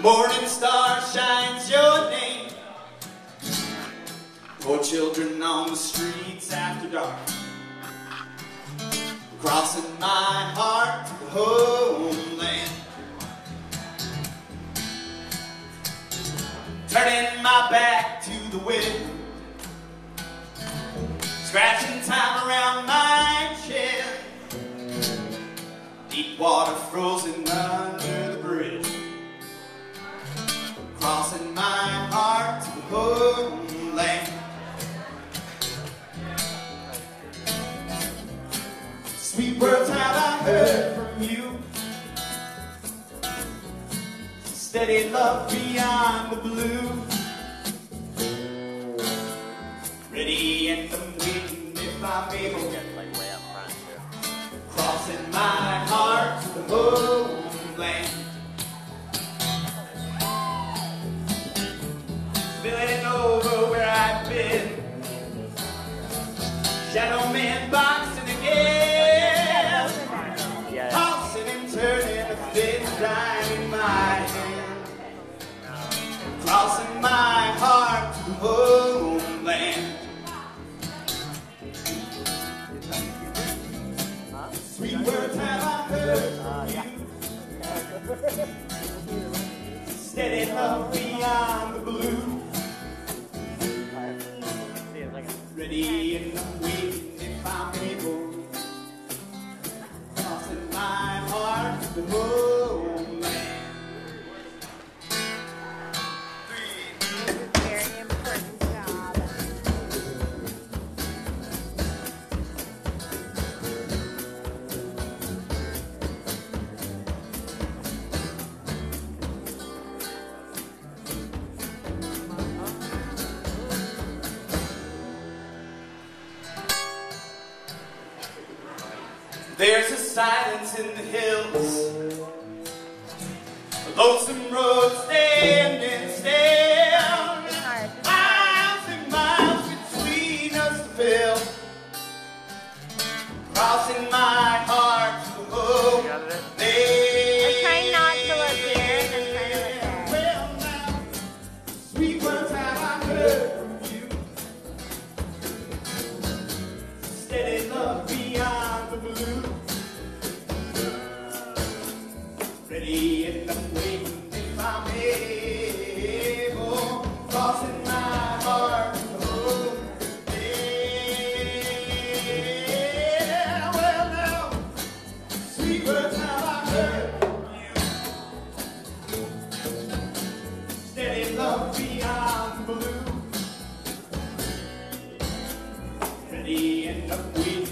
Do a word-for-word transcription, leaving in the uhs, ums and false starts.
morning star shines your name. Poor children on the streets after dark, crossing my heart to the homeland. Turning my back to the wind, scratching time around my chin. Deep water frozen under the bridge, crossing my heart to the homeland. Sweet words have I heard from you, steady love beyond the blue. Ready and I'm waiting if I'm able, crossing my heart to the homeland. Spilling over where I've been, shadow man boxing again, tossing and turning a thin line in my hand, crossing my heart to the homeland. Sweet words have I heard from you, steady love beyond the blue. Ready and I'm waiting if I'm able, crossing my heart to the homeland. Very important job. There's a silence in the hills, a lonesome road standing still, miles and miles between us to fill, crossing my heart to the homeland. I'm trying not to look here, and I'm trying to look there. Well now, sweet words have I heard from you, steady love beyond the blue. Ready and I'm waiting if I'm able, crossing my heart to the homeland. Yeah, well now, sweet words have I heard from you, steady love beyond the blue. Ready and I'm waiting.